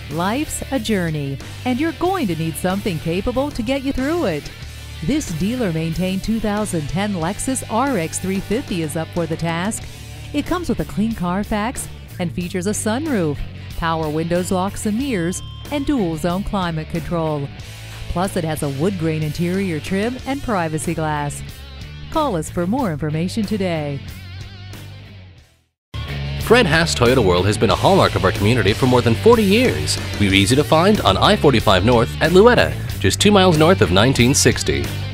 Life's a journey, and you're going to need something capable to get you through it. This dealer-maintained 2010 Lexus RX 350 is up for the task. It comes with a clean Carfax and features a sunroof, power windows, locks and mirrors, and dual-zone climate control. Plus, it has a wood grain interior trim and privacy glass. Call us for more information today. Fred Haas Toyota World has been a hallmark of our community for more than 40 years. We're easy to find on I-45 North at Louetta, just 2 miles north of 1960.